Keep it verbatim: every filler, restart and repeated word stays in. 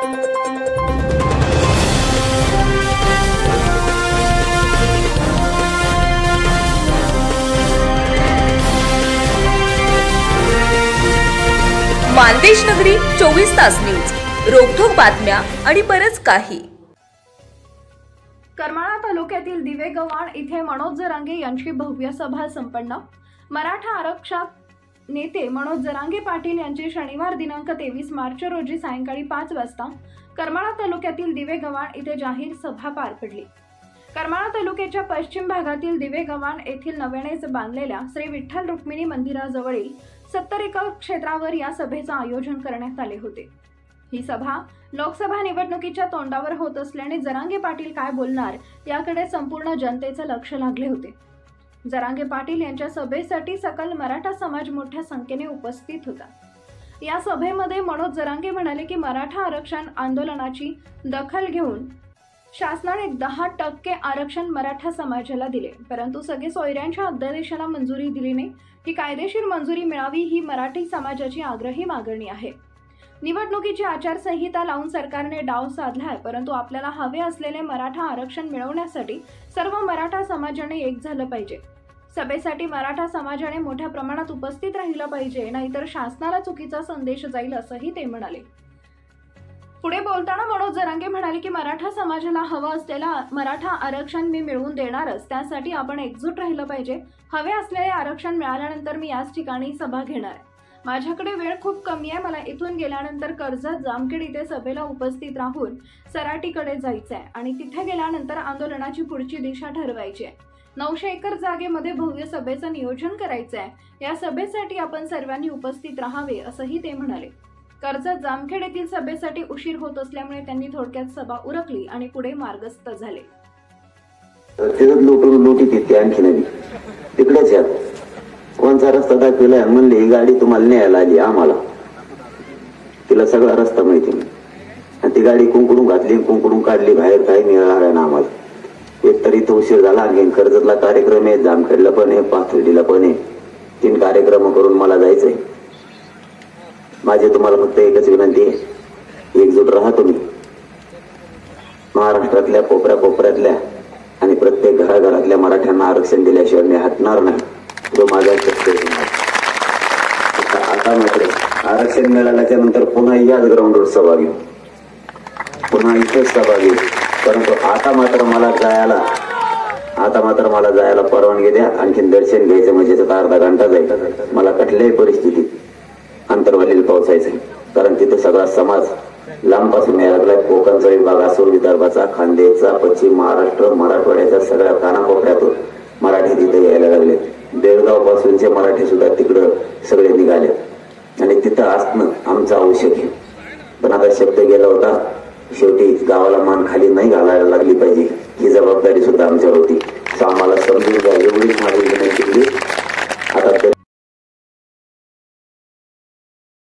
मानदेश नगरी चोवीस तास न्यूज, रोखोक बातम्या आणि बरच काही। करमाळा तालुक्यातील दिवेगव्हाण इथे मनोज जरांगे यांची भव्य सभा संपन्न। मराठा आरक्षक नेते मनोज जरांगे पाटील यांची शनिवार दिनांक तेवीस मार्च रोजी सायंकाळी पाच वाजता करमाळा तालुक्यातील दिवेगव्हाण इथे जाहीर सभा पार पडली। करमाळा तालुक्याच्या पश्चिम भागातील दिवेगव्हाण येथील नव्यानेच बांधलेल्या श्री विठ्ठल रुक्मिणी मंदिराजवळील सत्तर एकर क्षेत्रावर या सभेचे आयोजन करण्यात आले होते। ही सभा लोकसभा निवडणुकीच्या तोंडावर होत असल्याने जरांगे पाटील काय बोलणार याकडे संपूर्ण जनतेचे लक्ष लागले होते। जरांगे पाटील यांच्या सभेसाठी सकल मराठा समाज मोठ्या संख्येने उपस्थित होता। या सभेमध्ये मनोज जरांगे म्हणाले की मराठा आरक्षण आंदोलनाची दखल घेऊन शासनाने दहा टक्के आरक्षण मराठा समाजाला दिले, परंतु सगळे सोयऱ्यांच्या अध्यादेशाला मंजुरी दिली नाही। ही कायदेशीर मंजुरी मिळावी ही मराठी समाजाची आग्रही मागणी आहे। निवडणुकीची आचारसंहिता लावून सरकारने डाव साधलाय, परंतु आपल्याला हवे असलेले मराठा आरक्षण मिळवण्यासाठी सर्व मराठा समाजाने एक झालं पाहिजे। सभेसाठी मराठा समाजाने मोठ्या प्रमाणात उपस्थित राहिलं पाहिजे, नाहीतर शासनाला चुकीचा संदेश जाईल असंही ते म्हणाले। पुढे बोलताना मनोज जरांगे म्हणाले की मराठा समाजाला हवं असलेला मराठा आरक्षण मी मिळवून देणारच, त्यासाठी आपण एकजूट राहिलं पाहिजे। हवे असलेले आरक्षण मिळाल्यानंतर मी याच ठिकाणी सभा घेणार आहे। माझ्याकडे वेळ खूप कमी आहे, मला इथून गेल्यानंतर कर्जत जामखेड इथे सभेला उपस्थित राहून सराटीकडे जायचं आहे आणि तिथे गेल्यानंतर आंदोलनाची पुढची दिशा ठरवायची आहे। नऊशे एकर जागेमध्ये भव्य सभेचं नियोजन करायचं आहे। या सभेसाठी आपण सर्वांनी उपस्थित राहावे असंही ते म्हणाले। कर्जत जामखेड येथील सभेसाठी उशीर होत असल्यामुळे त्यांनी थोडक्यात सभा उरकली आणि पुढे मार्गस्थ झाले। लुटून लुटी तिथे आणखी नाही तिकडेच या कोणचा रस्ता दाखवलाय म्हणले ही गाडी तुम्हाला न्यायला आली आम्हाला, तिला सगळा रस्ता माहिती आणि ती गाडी कुंकडून घातली कुंकडून काढली बाहेर, काही मिळाला ना आम्हाला। एक तरी तो उशीर झाला। आणखी कर्जतला कार्यक्रम आहे, जामखेडला पण आहे, पाथर्डीला पण आहे, तीन कार्यक्रम करून मला जायचंय। माझी तुम्हाला फक्त एकच विनंती आहे, एकजूट राहा तुम्ही। महाराष्ट्रातल्या कोपऱ्या कोपऱ्यातल्या आणि प्रत्येक घराघरातल्या मराठ्यांना आरक्षण दिल्याशिवाय मी हटणार नाही, जो माझा शक्य आता मात्र आरक्षण मिळाल्याच्या नंतर पुन्हा याच ग्राउंडवर सभा घेऊ, पुन्हा इथेच सभा घेऊ, परंतु आता मात्र मला जायला आता मात्र मला जायला परवानगी द्या। आणखीन दर्शन घ्यायचं म्हणजे अर्धा घंटा जाईल, मला कुठल्याही परिस्थितीत अंतरवालीला पोहोचायचंय, कारण तिथे सगळा समाज लांबपासून यायला लागलाय। कोकणचा विभाग असो, विदर्भाचा, खानदेशचा, पश्चिम महाराष्ट्र, मराठवाड्याच्या सगळ्या कानाकोपऱ्यातून मराठी तिथे यायला लागले। बेळगाव पासूनचे मराठी सुद्धा तिकडं सगळे निघाले आणि तिथं असणं आमचं आवश्यक आहे। पण आता शब्द गेला होता, शेवटी गावाला मान खाली नाही घालायला लागली पाहिजे ही जबाबदारी सुद्धा आमच्यावर होती। आम्हाला समजून घ्या एवढीच माझी विनंती केली।